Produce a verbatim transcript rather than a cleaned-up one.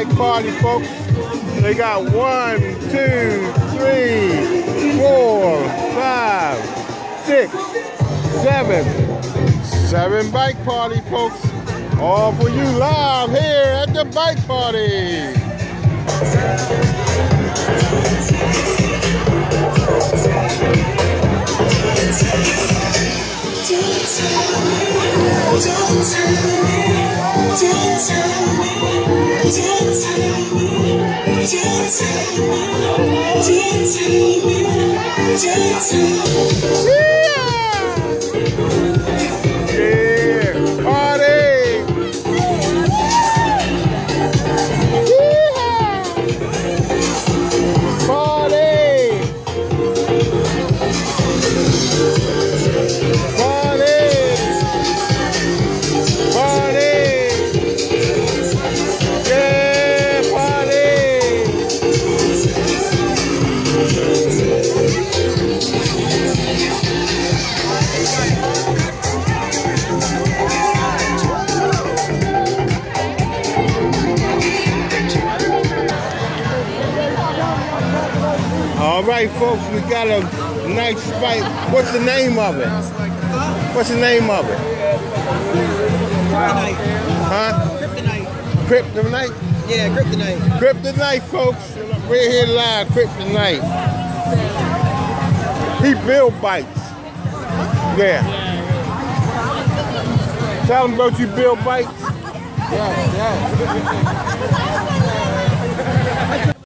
bike party, folks. They got one, two, three, four, five, six, seven. Seven bike party, folks. All for you live here at the bike party. All right, folks, we got a nice spike. What's the name of it? What's the name of it? Kryptonite. Huh? Kryptonite. Kryptonite? Yeah, Kryptonite. Kryptonite, folks. We're here live, Kryptonite. He build bikes. Yeah. Tell him about you build bikes. Yeah, yeah.